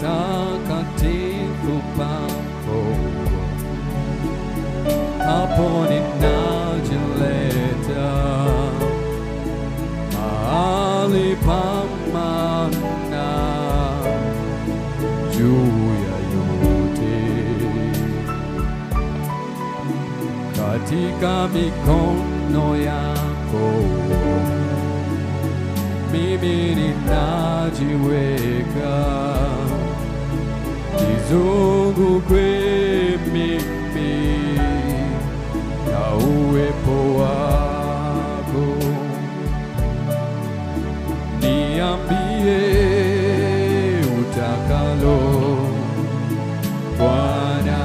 patakatifu pako, hapo ninajileta mahali pa maana juu ya yote, katika mikono yako mimi ninajiweka, nizungukwe mimi na uwepo wako. Niambie utakalo Bwana,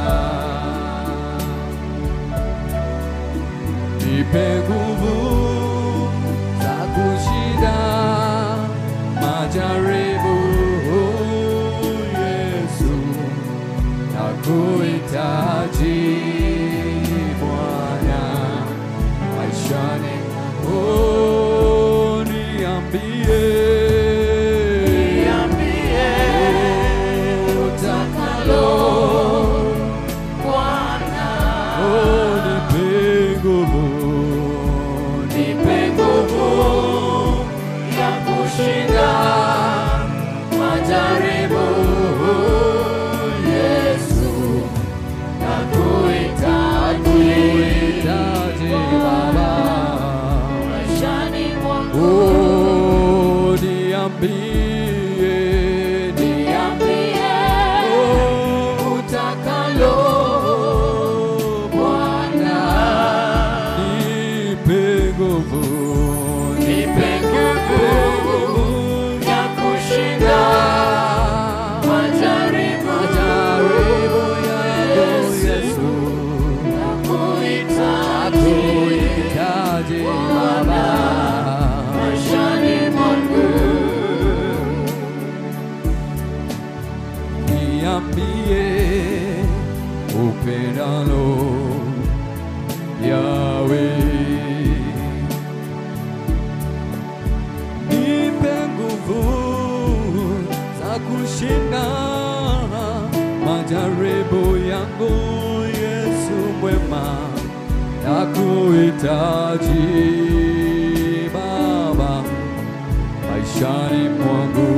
nipe nguvu za kushinda majaribu. Yesu, nakuhitaji Bwana maishani. Oh, niambie utakalo Bwana. Oh, nipe nguvu ya kushinda majaribu. Yesu, nakuhitaji Baba maishani mwangu. Oh, niambie utakalo Bwana, nipe nguvu ya kushinda majaribu. Yesu, nakuhitaji Baba maishani mwangu. Niambie upendalo Yahweh, nipe nguvu za kushinda majaribu yangu. Yesu mwema, nakuhitaji Baba maishani mwangu.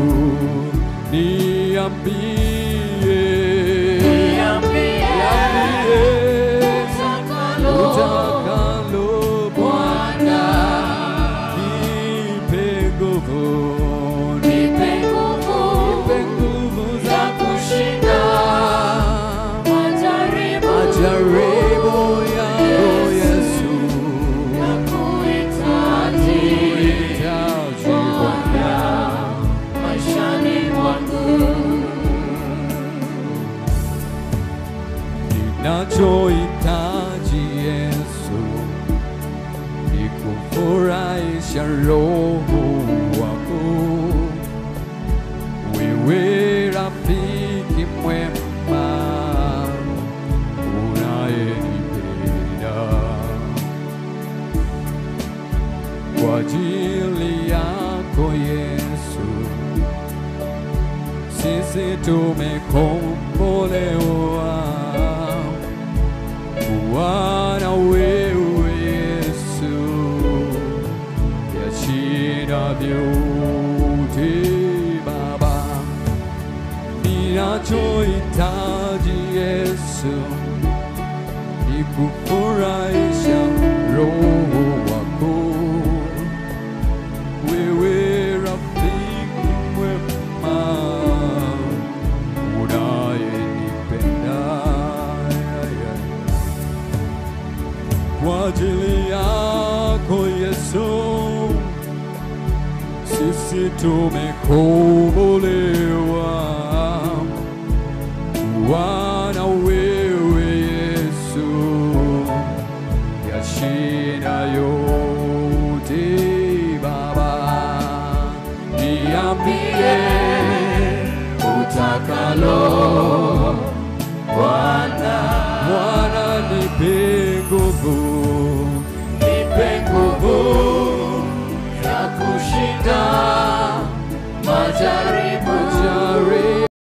Niambie utakalo Bwana, nipe nguvu za kushinda majaribu yangu. Yesu, nakuhitaji Bwana maishani mwangu. Ninachohitaji Yesu ni kufurahisha Roho wako, wewe rafiki mwema unayenipenda. Kwa ajili yako Yesu sisi tumekombolewa, Bwana wewe Yesu yashinda vyote. Baba, ninachohitaji Yesu ni kufurahisha Roho wako, wewe rafiki mwema unayenipenda. Kwa ajili yako Yesu sisi tumekombolewa, Bwana wewe Yesu yashinda yote. Baba, niambie utakalo Bwana, nipe nguvu ya kushinda majaribu.